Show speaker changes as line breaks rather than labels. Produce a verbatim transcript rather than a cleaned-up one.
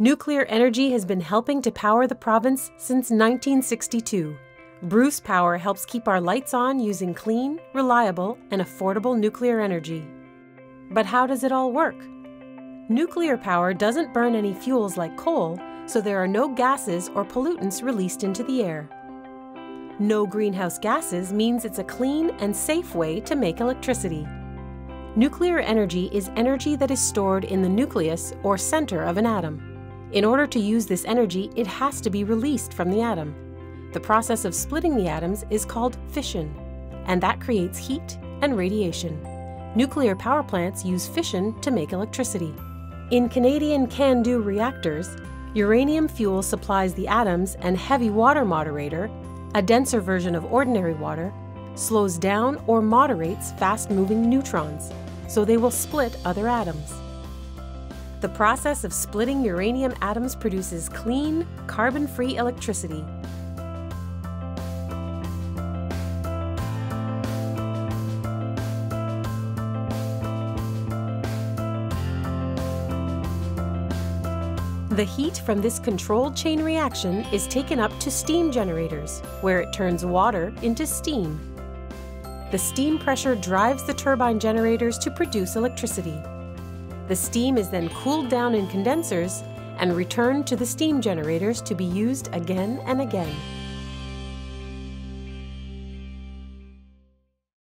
Nuclear energy has been helping to power the province since nineteen sixty-two. Bruce Power helps keep our lights on using clean, reliable, and affordable nuclear energy. But how does it all work? Nuclear power doesn't burn any fuels like coal, so there are no gases or pollutants released into the air. No greenhouse gases means it's a clean and safe way to make electricity. Nuclear energy is energy that is stored in the nucleus or center of an atom. In order to use this energy, it has to be released from the atom. The process of splitting the atoms is called fission, and that creates heat and radiation. Nuclear power plants use fission to make electricity. In Canadian CANDU reactors, uranium fuel supplies the atoms, and heavy water moderator, a denser version of ordinary water, slows down or moderates fast-moving neutrons, so they will split other atoms. The process of splitting uranium atoms produces clean, carbon-free electricity. The heat from this controlled chain reaction is taken up to steam generators, where it turns water into steam. The steam pressure drives the turbine generators to produce electricity. The steam is then cooled down in condensers and returned to the steam generators to be used again and again.